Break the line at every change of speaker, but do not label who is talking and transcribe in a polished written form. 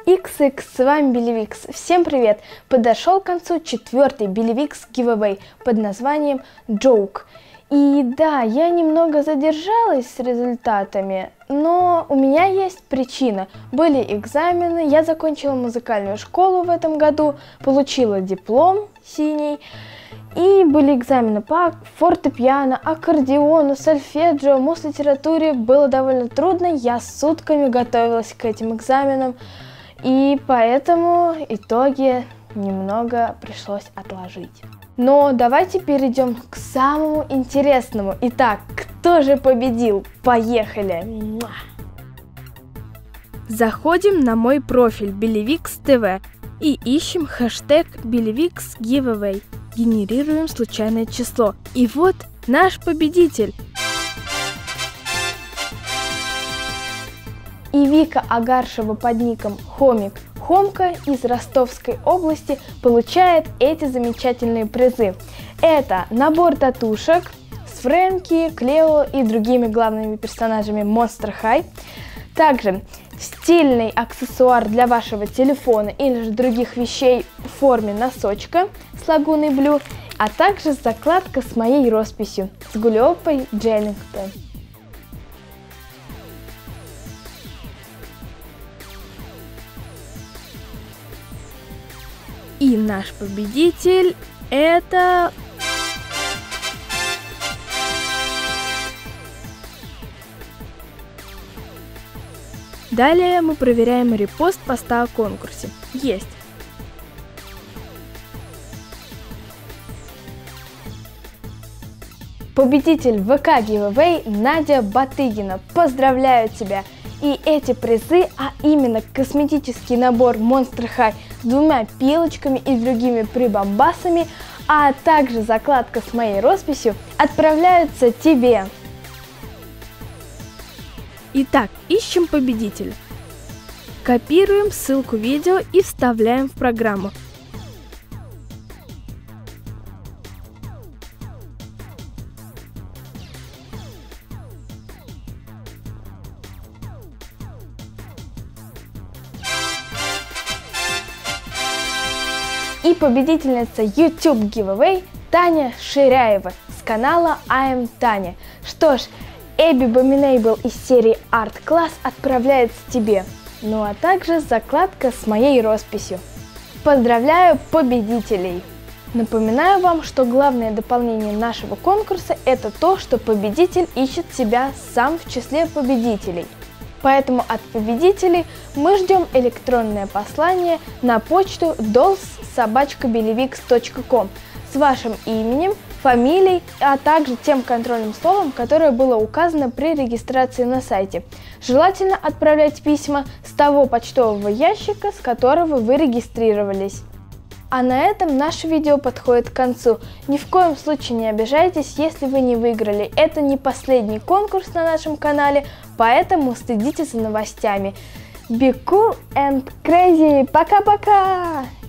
XX, с вами Белевикс. Всем привет! Подошел к концу 4-й Белевикс Giveaway под названием Joke. И да, я немного задержалась с результатами, но у меня есть причина. Были экзамены, я закончила музыкальную школу в этом году, получила диплом синий. И были экзамены по фортепиано, аккордеону, сольфеджио, муз-литературе. Было довольно трудно, я сутками готовилась к этим экзаменам. И поэтому итоги немного пришлось отложить. Но давайте перейдем к самому интересному. Итак, кто же победил? Поехали! Заходим на мой профиль Белевикс ТВ и ищем хэштег Белевикс Giveaway. Генерируем случайное число. И вот наш победитель. И Вика Агаршева под ником Хомик Хомка из Ростовской области получает эти замечательные призы. Это набор татушек с Фрэнки, Клео и другими главными персонажами Monster High. Также стильный аксессуар для вашего телефона или же других вещей в форме носочка с лагуной Blue, а также закладка с моей росписью с Гулиопой Джеллингтон. И наш победитель это... Далее мы проверяем репост поста о конкурсе. Есть. Победитель ВК Giveaway Надя Батыгина. Поздравляю тебя! И эти призы, а именно косметический набор Monster High с 2 пилочками и другими прибамбасами, а также закладка с моей росписью, отправляются тебе. Итак, ищем победителя. Копируем ссылку видео и вставляем в программу. И победительница YouTube Giveaway Таня Ширяева с канала I Am Таня. Что ж, Эбби Боминейбл из серии Art Class отправляется тебе. Ну а также закладка с моей росписью. Поздравляю победителей! Напоминаю вам, что главное дополнение нашего конкурса – это то, что победитель ищет себя сам в числе победителей. Поэтому от победителей мы ждем электронное послание на почту dolls@belevix.com с вашим именем, фамилией, а также тем контрольным словом, которое было указано при регистрации на сайте. Желательно отправлять письма с того почтового ящика, с которого вы регистрировались. А на этом наше видео подходит к концу. Ни в коем случае не обижайтесь, если вы не выиграли. Это не последний конкурс на нашем канале, поэтому следите за новостями. Be cool and crazy! Пока-пока!